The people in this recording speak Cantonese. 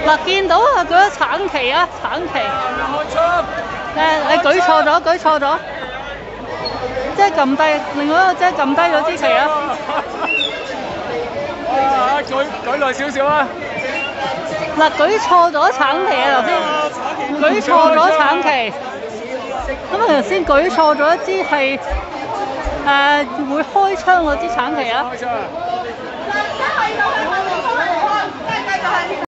嗱，見到啊，舉咗橙旗啊，橙旗。你舉錯咗，即係撳低，另外一個即係撳低咗支旗啊！ 舉耐少少啊！ 嗱，舉錯咗橙旗啊，頭先舉錯咗橙旗。咁啊，頭先舉錯咗一支係會開槍嗰支橙旗啊！